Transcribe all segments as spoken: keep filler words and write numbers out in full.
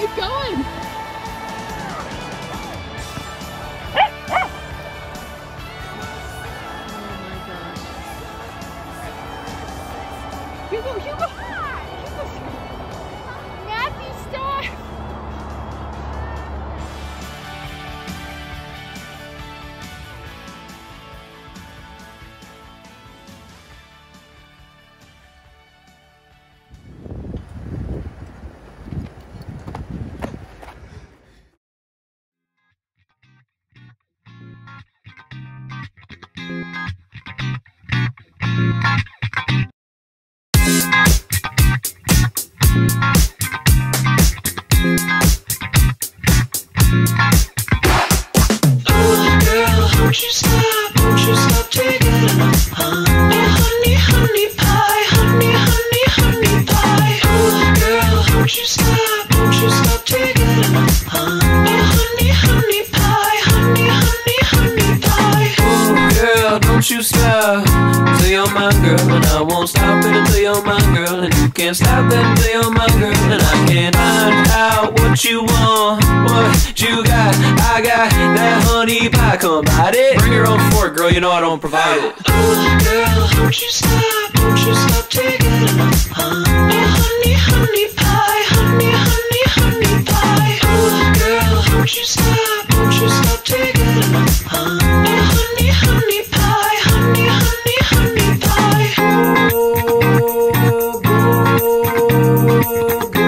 keep going. Hugo, Hugo! Hugo's nasty stuff! Won't you stop, won't you stop taking enough, huh? Oh, honey, honey pie, honey, honey, honey pie. Oh, girl, won't you stop, won't you stop taking enough, huh? Oh, honey, honey pie, honey, honey, honey pie. Oh, girl, don't you stop till you're my girl, and I won't stop it until you're my girl, and you can't stop it until you're my girl, and I can't find out what you want, what you got. I got that honey pie, come bite it. Bring your own fork, girl, you know I don't provide it. Oh, girl, won't you stop, won't you stop taking enough, huh? Oh, honey, honey pie, honey, honey, honey pie. Oh, girl, won't you stop, won't you stop taking enough, huh? Oh, honey, honey pie, honey, honey, honey pie. Oh, go, go, go,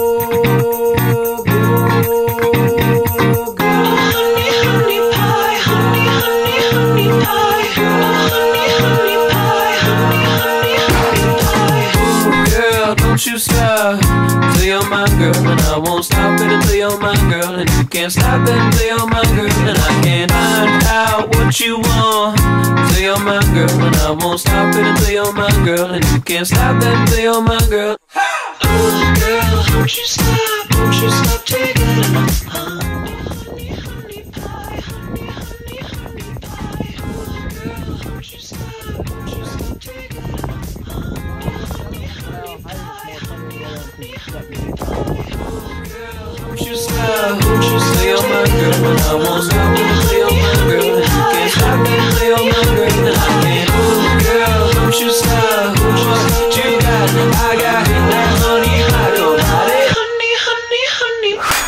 go. Honey, honey pie, honey, honey, honey pie. Honey, honey pie, honey, honey, honey pie. Oh, girl, don't you stop till you're my girl, and I won't stop it until you're my girl, and you can't stop it until you're my girl, and I can't find out what you want till you're my girl, and I won't stop it until you're my girl, and you can't stop it until you're my girl. Oh, girl, won't you stop, won't you stop taking enough, huh? Honey, honey pie, honey, honey, honey pie. Oh, girl, won't you stop, won't you stop taking enough, huh? Honey, honey pie, honey, honey, honey pie. Oh, girl, won't you stop, won't you stay on my girl, and I won't stop until you're my girl, and you can't stop me until you're my girl, and I can't. Oh, girl, won't you stop, what you got? I got that honey pie, go bite it. Honey, honey, honey.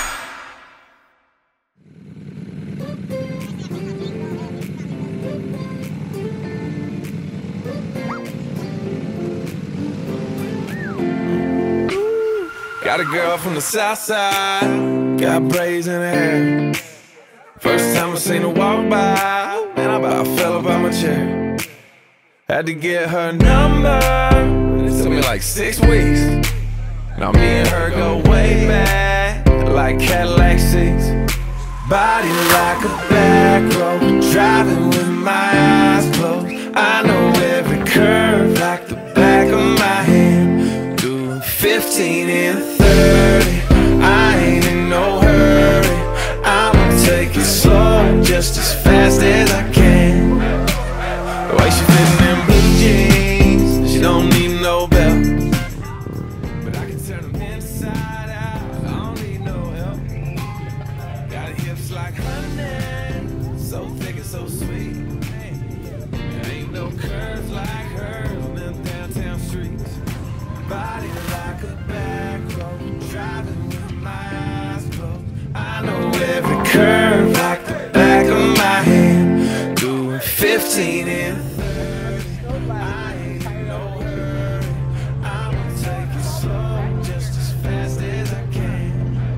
Got a girl from the south side, got braids in her hair. First time I seen her walk by, man, I about fell up out my chair. Had to get her number, it took me like six weeks. Now me and her go way back, like Cadillac seats. Body like a back road, driving with my eyes closed. I know every curve like the back of my hand. Doing fifteen and thirty, I ain't in no hurry. I'ma take it slow, just as fast as I can. The way she fitting them blue jeans, she don't need no belt, but I can turn them inside out, I don't need no help. Got hips like honey, so thick and so sweet. There ain't no curves like hers on them downtown streets. Body like a back road, driving with my eyes closed. I know every curve like the back of my hand. Doing fifteen and thirty, I ain't in no hurry. I'ma take it slow, just as fast as I can.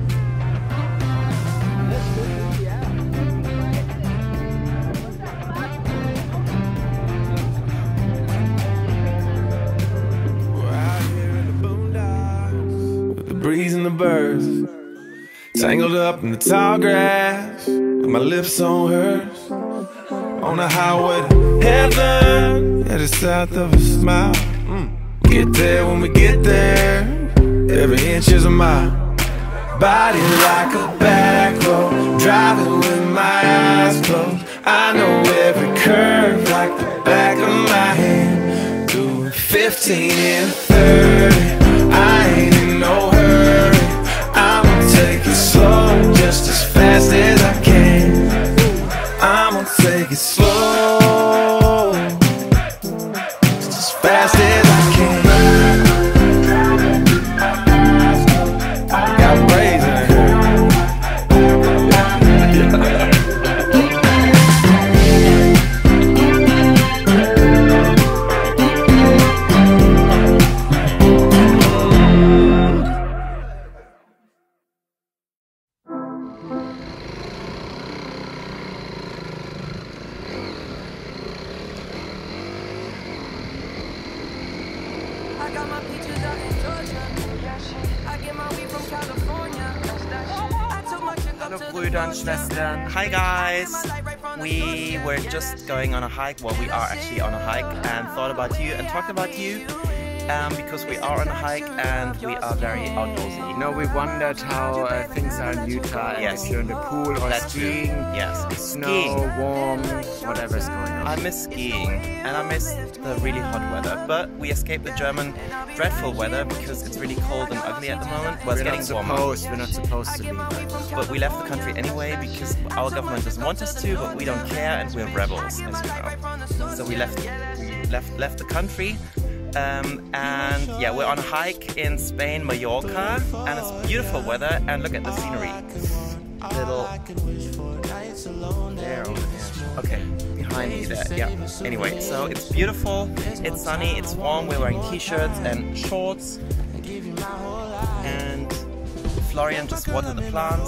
We're out here in the boondocks with the breeze and the birds, tangled up in the tall grass, with my lips on hers. On the highway to heaven, headed south of a smile. Mm. Get there when we get there, every inch is a mile. Body like a back road, driving with my eyes closed. I know every curve like the back of my hand. Doing fifteen and thirty, I ain't in no hurry. I'ma take Brüdern, Hi guys! We were just going on a hike, well we are actually on a hike, and thought about you and talked about you um, because we are on a hike and we are very outdoorsy. You know, we wondered how uh, things are in Utah, and Yes. if you're in the pool or That's true. skiing, Yes, snow, skiing. warm, whatever's going on. I miss skiing and I miss the really hot weather, but we escaped the German dreadful weather because it's really cold and ugly at the moment. Well, it's we're getting not warmer. supposed, we're not supposed to leave right now. But we left the country anyway because our government doesn't want us to, but we don't care and we're rebels, as you know. So we left, we left, left the country. Um, and yeah, we're on a hike in Spain, Mallorca, and it's beautiful weather. And look at the scenery. Little there over there. Okay, behind me there. Yeah. Anyway, so it's beautiful. It's sunny. It's warm. We're wearing t-shirts and shorts. And Florian just watered the plants.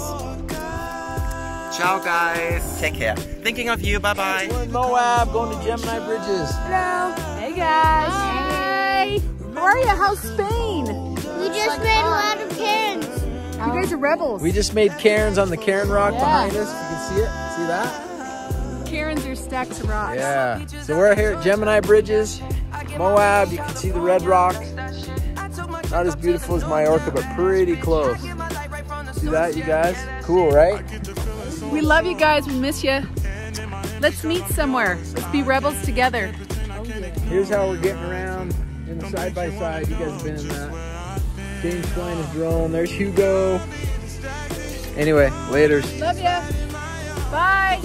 Ciao guys! Take care. Thinking of you. Bye bye. We're in Moab, going to Gemini Bridges. Hello. Hey guys. Hi. How are you? How's Spain? We just made a lot of Karens. You guys are rebels. We just made cairns on the Cairn Rock Yeah. behind us. You can see it. See that? Karens are stacks of rocks. Yeah. So we're here at Gemini Bridges, Moab. You can see the Red Rock. Not as beautiful as Mallorca, but pretty close. See that, you guys? Cool, right? We love you guys. We miss you. Let's meet somewhere. Let's be rebels together. Here's how we're getting around in the side by side. You guys have been in that. James flying his drone. There's Hugo. Anyway, laters. Love ya. Bye.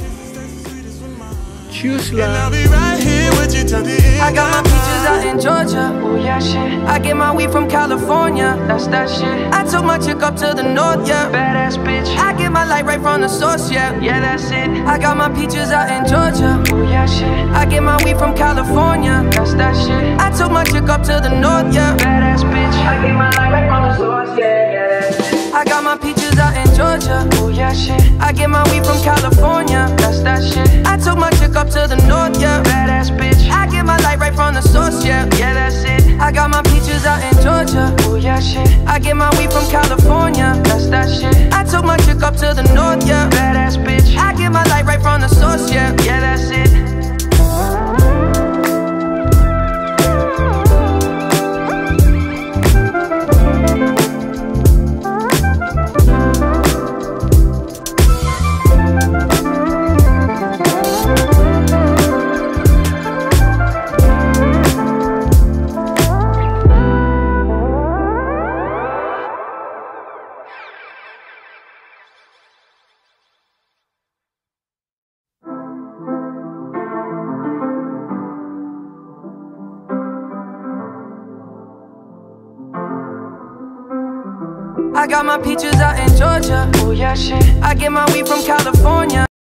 Choose I'll be right here with you till the end. I got my peaches out in Georgia. Oh yeah, shit. I get my weed from California. That's that shit. I took my chick up to the north, yeah. Badass bitch. I get my light right from the source, yeah. Yeah, that's it. I got my peaches out in Georgia. Oh yeah, shit. I get my weed from California. That's that shit. I took my chick up to the north, yeah. Badass bitch. I get my light right from the source, yeah. Yeah, that's it. I got my peaches out in Georgia. Oh yeah, shit. I get my weed from California. That's that shit. I took my chick up to the north, yeah. Badass bitch. I get my light right from the source, yeah. Yeah, that's it. I got my peaches out in Georgia. Oh yeah, shit. I get my weed from California. That's that shit. I took my chick up to the north, yeah. Badass bitch. I get my light right from the source, yeah. Yeah, that's it. I got my peaches out in Georgia. Oh yeah, shit. I get my weed from California.